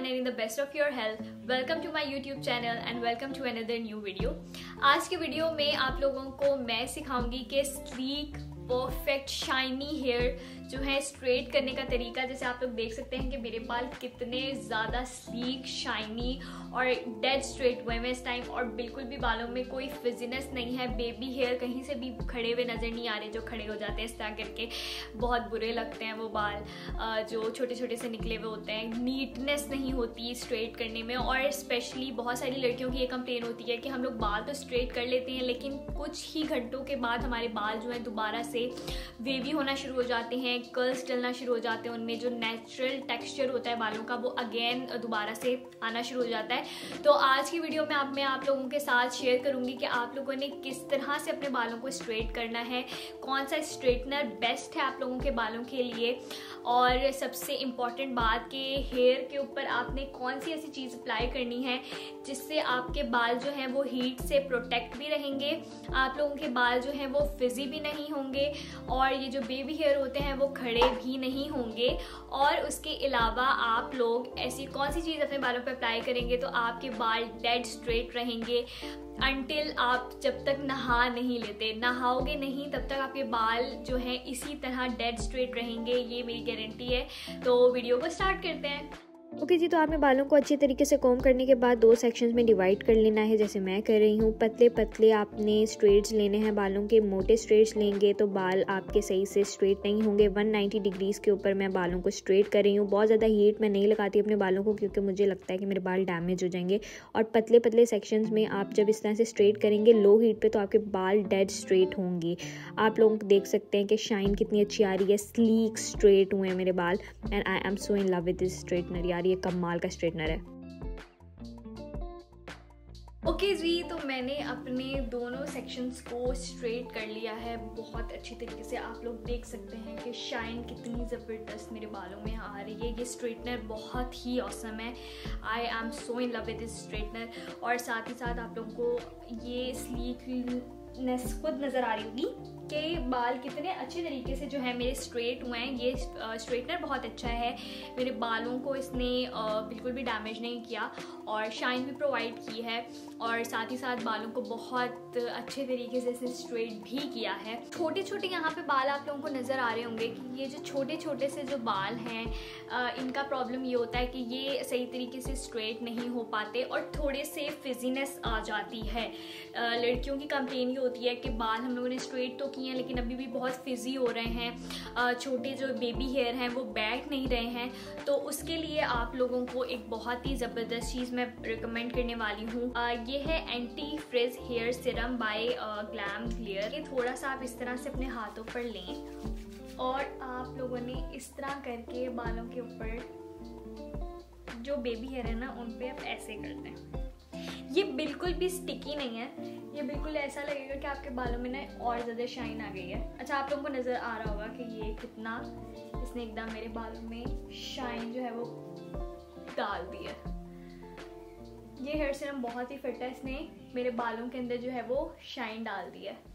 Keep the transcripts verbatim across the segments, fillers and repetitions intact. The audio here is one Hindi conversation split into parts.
everyone and in the best of your health. Welcome to my YouTube channel and welcome to another new video. आज के वीडियो में आप लोगों को मैं सिखाऊंगी कि स्लीक परफेक्ट शाइनी हेयर जो है स्ट्रेट करने का तरीका। जैसे आप लोग देख सकते हैं कि मेरे बाल कितने ज़्यादा स्लीक शाइनी और डेड स्ट्रेट हुए हैं इस टाइम, और बिल्कुल भी बालों में कोई फिजीनेस नहीं है। बेबी हेयर कहीं से भी खड़े हुए नज़र नहीं आ रहे, जो खड़े हो जाते हैं इस तरह करके बहुत बुरे लगते हैं वो बाल जो छोटे छोटे से निकले हुए होते हैं। नीटनेस नहीं होती स्ट्रेट करने में, और स्पेशली बहुत सारी लड़कियों की ये कंप्लेन होती है कि हम लोग बाल तो स्ट्रेट कर लेते हैं लेकिन कुछ ही घंटों के बाद हमारे बाल जो है दोबारा से वेवी होना शुरू हो जाते हैं, कर्ल्स डलना शुरू हो जाते हैं, उनमें जो नेचुरल टेक्सचर होता है बालों का वो अगेन दोबारा से आना शुरू हो जाता है। तो आज की वीडियो में आप मैं आप लोगों के साथ शेयर करूंगी कि आप लोगों ने किस तरह से अपने बालों को स्ट्रेट करना है, कौन सा स्ट्रेटनर बेस्ट है आप लोगों के बालों के लिए, और सबसे इम्पॉर्टेंट बात कि हेयर के ऊपर आपने कौन सी ऐसी चीज़ अप्लाई करनी है जिससे आपके बाल जो हैं वो हीट से प्रोटेक्ट भी रहेंगे, आप लोगों के बाल जो हैं वो फिजी भी नहीं होंगे, और ये जो बेबी हेयर होते हैं वो खड़े भी नहीं होंगे। और उसके अलावा आप लोग ऐसी कौन सी चीज़ अपने बालों पर अप्लाई करेंगे तो आपके बाल डेड स्ट्रेट रहेंगे अनटिल आप जब तक नहा नहीं लेते। नहाओगे नहीं तब तक आपके बाल जो हैं इसी तरह डेड स्ट्रेट रहेंगे, ये मेरी गारंटी है। तो वीडियो को स्टार्ट करते हैं। ओके okay जी, तो आपने बालों को अच्छे तरीके से कॉम्ब करने के बाद दो सेक्शंस में डिवाइड कर लेना है, जैसे मैं कर रही हूँ। पतले पतले आपने स्ट्रेट्स लेने हैं बालों के, मोटे स्ट्रेट्स लेंगे तो बाल आपके सही से स्ट्रेट नहीं होंगे। वन नाइन्टी डिग्रीज़ के ऊपर मैं बालों को स्ट्रेट कर रही हूँ। बहुत ज़्यादा हीट मैं नहीं लगाती अपने बालों को क्योंकि मुझे लगता है कि मेरे बाल डैमेज हो जाएंगे। और पतले पतले सेक्शंस में आप जब इस तरह से स्ट्रेट करेंगे लो हीट पर, तो आपके बाल डेड स्ट्रेट होंगे। आप लोग देख सकते हैं कि शाइन कितनी अच्छी आ रही है, स्लीक स्ट्रेट हुए हैं मेरे बाल, and I am so in love with this straightener. यार ये कमाल का स्ट्रेटनर है। ओके okay जी, तो मैंने अपने दोनों सेक्शंस को स्ट्रेट कर लिया है बहुत अच्छी तरीके से। आप लोग देख सकते हैं कि शाइन कितनी ज़बरदस्त मेरे बालों में आ रही है। ये स्ट्रेटनर बहुत ही ऑसम है। I am so in love with this straightener. और साथ ही साथ आप लोगों को ये स्लीकनेस खुद नज़र आ रही होगी कि बाल कितने अच्छे तरीके से जो है मेरे स्ट्रेट हुए हैं। ये स्ट्रेटनर बहुत अच्छा है, मेरे बालों को इसने बिल्कुल भी डैमेज नहीं किया और शाइन भी प्रोवाइड की है, और साथ ही साथ बालों को बहुत अच्छे तरीके से इसने स्ट्रेट भी किया है। छोटे छोटे यहाँ पे बाल आप लोगों को नज़र आ रहे होंगे कि ये जो छोटे छोटे से जो बाल हैं इनका प्रॉब्लम ये होता है कि ये सही तरीके से स्ट्रेट नहीं हो पाते और थोड़े से फिजीनेस आ जाती है। लड़कियों की कंप्लेन ये होती है कि बाल हम लोगों ने स्ट्रेट तो किए हैं लेकिन अभी भी बहुत फिजी हो रहे हैं, छोटे जो बेबी हेयर हैं वो बैठ नहीं रहे हैं। तो उसके लिए आप लोगों को एक बहुत ही ज़बरदस्त चीज़ मैं रिकमेंड करने वाली हूँ। ये है anti frizz hair serum by Glam Clear. ये थोड़ा सा आप इस तरह से अपने हाथों पर लें और आप लोगों ने इस तरह करके बालों के ऊपर जो बेबी हेयर है ना उन पे आप ऐसे करते हैं। ये बिल्कुल भी स्टिकी नहीं है, ये बिल्कुल ऐसा लगेगा कि आपके बालों में ना और ज़्यादा शाइन आ गई है। अच्छा, आप लोगों को नज़र आ रहा होगा कि ये कितना इसने एकदम मेरे बालों में शाइन जो है वो डाल दी है। ये हेयर सीरम बहुत ही फिट है, इसने मेरे बालों के अंदर जो है वो शाइन डाल दी है।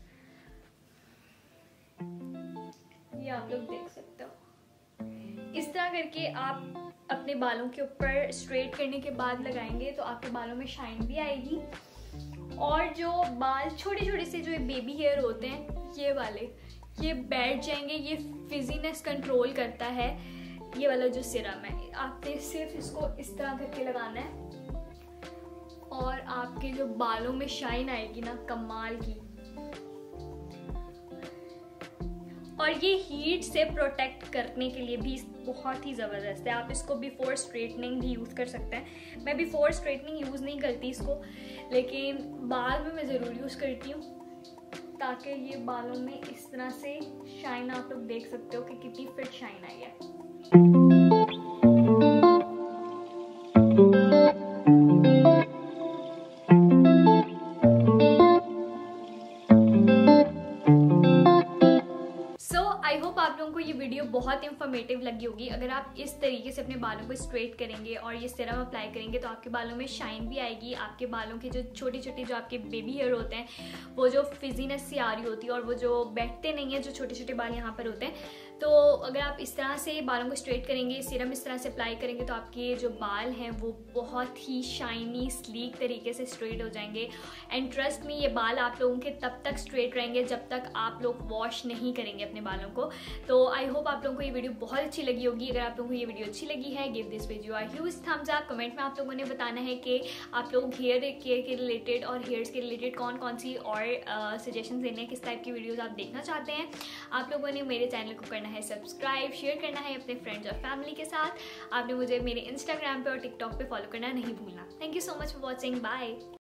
ये आप लोग देख सकते हो। इस तरह करके आप अपने बालों के ऊपर स्ट्रेट करने के बाद लगाएंगे तो आपके बालों में शाइन भी आएगी, और जो बाल छोटे छोटे से जो बेबी हेयर होते हैं ये वाले ये बैठ जाएंगे। ये फिजीनेस कंट्रोल करता है ये वाला जो सीरम है। आपने सिर्फ इसको इस तरह करके लगाना है और आपके जो बालों में शाइन आएगी ना कमाल की। और ये हीट से प्रोटेक्ट करने के लिए भी बहुत ही ज़बरदस्त है। आप इसको बिफोर स्ट्रेटनिंग भी यूज़ कर सकते हैं। मैं बिफोर स्ट्रेटनिंग यूज़ नहीं करती इसको, लेकिन बाद में मैं ज़रूर यूज़ करती हूँ ताकि ये बालों में इस तरह से शाइन आप लोग देख सकते हो कि कितनी फिट शाइन आई है। आप लोगों को ये वीडियो बहुत इंफॉर्मेटिव लगी होगी। अगर आप इस तरीके से अपने बालों को स्ट्रेट करेंगे और ये सीरम अप्लाई करेंगे तो आपके बालों में शाइन भी आएगी, आपके बालों के जो छोटी छोटी जो आपके बेबी हेयर होते हैं वो जो फिजीनेस सी आ रही होती है और वो जो बैठते नहीं है, जो छोटे छोटे बाल यहाँ पर होते हैं, तो अगर आप इस तरह से बालों को स्ट्रेट करेंगे, सीरम इस तरह से अप्लाई करेंगे तो आपके जो बाल हैं वो बहुत ही शाइनी स्लीक तरीके से स्ट्रेट हो जाएंगे। एंड ट्रस्ट मी, ये बाल आप लोगों के तब तक स्ट्रेट रहेंगे जब तक आप लोग वॉश नहीं करेंगे अपने बालों को। तो आई होप आप लोगों को ये वीडियो बहुत अच्छी लगी होगी। अगर आप लोगों को ये वीडियो अच्छी लगी है, give this video a huge thumbs up. Comment में आप लोगों ने बताना है कि आप लोग हेयर केयर के रिलेटेड और हेयर्स के रिलेटेड कौन कौन सी और सजेशन देने, किस टाइप की वीडियोज़ आप देखना चाहते हैं। आप लोगों ने मेरे चैनल को करना है सब्सक्राइब, शेयर करना है अपने फ्रेंड्स और फैमिली के साथ। आपने मुझे मेरे इंस्टाग्राम पे और टिकटॉक पे फॉलो करना नहीं भूलना। Thank you so much for watching, bye.